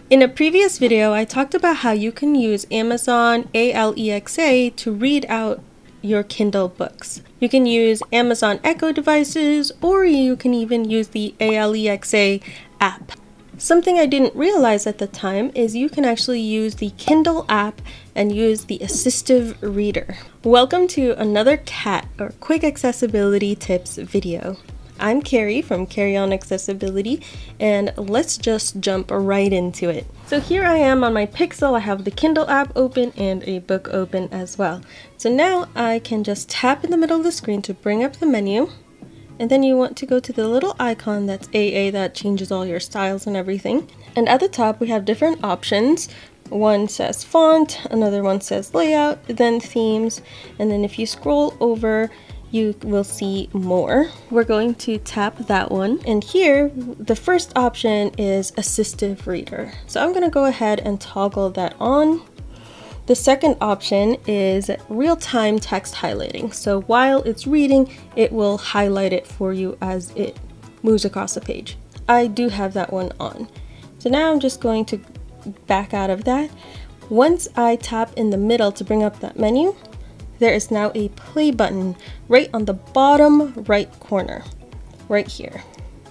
In a previous video, I talked about how you can use Amazon Alexa to read out your Kindle books. You can use Amazon Echo devices, or you can even use the Alexa app. Something I didn't realize at the time is you can actually use the Kindle app and use the Assistive Reader. Welcome to another QAT, or Quick Accessibility Tips video. I'm Carrie from Carrie on Accessibility, and let's just jump right into it. So here I am on my Pixel. I have the Kindle app open and a book open as well. So now I can just tap in the middle of the screen to bring up the menu. And then you want to go to the little icon that's AA that changes all your styles and everything. And at the top we have different options. One says font, another one says layout, then themes, and then if you scroll over you will see more. We're going to tap that one, and here the first option is Assistive Reader. So I'm going to go ahead and toggle that on. The second option is real-time text highlighting. So while it's reading, it will highlight it for you as it moves across the page. I do have that one on. So now I'm just going to back out of that. Once I tap in the middle to bring up that menu, there is now a play button right on the bottom right corner, right here.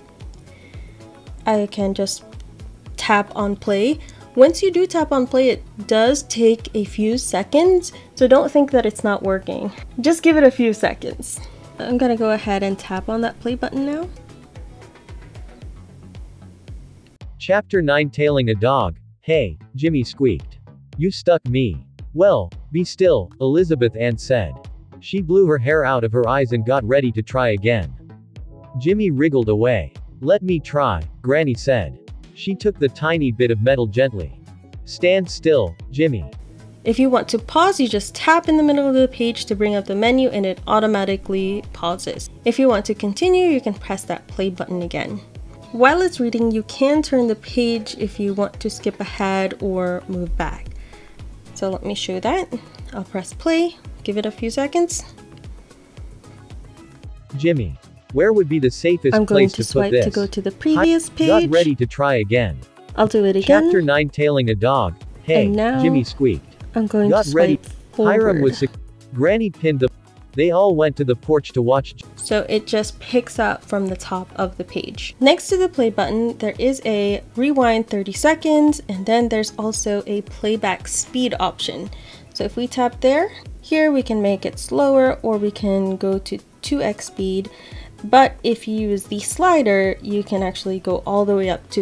I can just tap on play. Once you do tap on play, it does take a few seconds, so don't think that it's not working. Just give it a few seconds. I'm gonna go ahead and tap on that play button now. Chapter 9, Tailing a Dog. Hey, Jimmy squeaked. You stuck me. Well, be still, Elizabeth Ann said. She blew her hair out of her eyes and got ready to try again. Jimmy wriggled away. Let me try, Granny said. She took the tiny bit of metal gently. Stand still, Jimmy. If you want to pause, you just tap in the middle of the page to bring up the menu and it automatically pauses. If you want to continue, you can press that play button again. While it's reading, you can turn the page if you want to skip ahead or move back. So let me show that. I'll press play, give it a few seconds. Jimmy, where would be the safest I'm going place to to put swipe this? to go to the previous page. Got ready to try again. I'll do it again. Chapter 9, Tailing a Dog. Hey, And now Jimmy squeaked. I'm going Got to ready. swipe forward. Hiram was sick. Granny pinned the. They all went to the porch to watch. So it just picks up from the top of the page. Next to the play button, there is a rewind 30 seconds, and then there's also a playback speed option. So if we tap there, here we can make it slower, or we can go to 2x speed. But if you use the slider, you can actually go all the way up to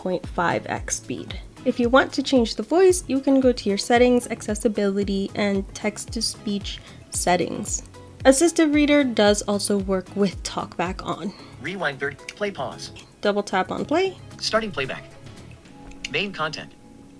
3.5x speed. If you want to change the voice, you can go to your settings, accessibility, and text-to-speech settings. Assistive Reader does also work with TalkBack on. Rewind 30, play pause. Double tap on play. Starting playback. Main content.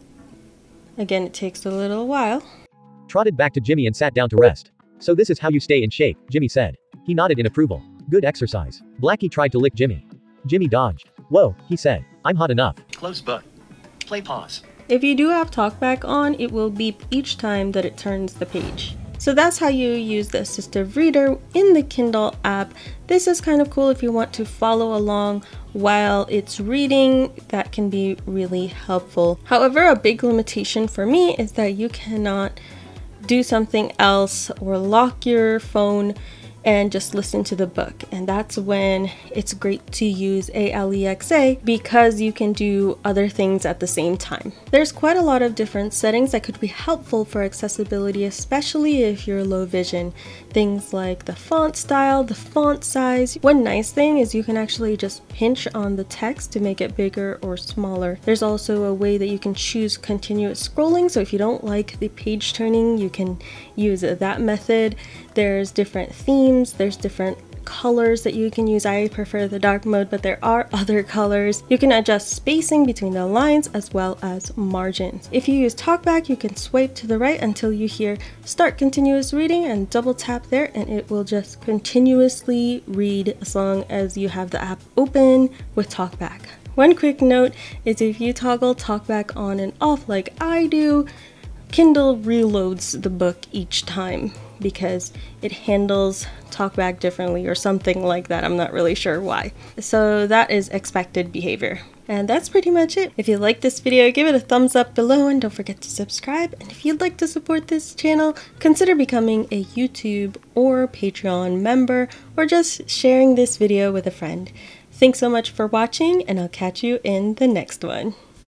Again, it takes a little while. Trotted back to Jimmy and sat down to rest. So this is how you stay in shape, Jimmy said. He nodded in approval. Good exercise. Blackie tried to lick Jimmy. Jimmy dodged. Whoa, he said. I'm hot enough. Close book. Play pause. If you do have TalkBack on, it will beep each time that it turns the page. So that's how you use the Assistive Reader in the Kindle app. This is kind of cool if you want to follow along while it's reading. That can be really helpful. However, a big limitation for me is that you cannot do something else or lock your phone and just listen to the book, and that's when it's great to use Alexa because you can do other things at the same time. There's quite a lot of different settings that could be helpful for accessibility, especially if you're low vision. Things like the font style, the font size. One nice thing is you can actually just pinch on the text to make it bigger or smaller. There's also a way that you can choose continuous scrolling, so if you don't like the page turning, you can use that method. There's different themes, there's different colors that you can use. I prefer the dark mode, but there are other colors. You can adjust spacing between the lines as well as margins. If you use TalkBack, you can swipe to the right until you hear start continuous reading and double tap there, and it will just continuously read as long as you have the app open with TalkBack. One quick note is if you toggle TalkBack on and off like I do, Kindle reloads the book each time because it handles TalkBack differently or something like that. I'm not really sure why. So that is expected behavior. And that's pretty much it. If you like this video, give it a thumbs up below and don't forget to subscribe. And if you'd like to support this channel, consider becoming a YouTube or Patreon member or just sharing this video with a friend. Thanks so much for watching, and I'll catch you in the next one.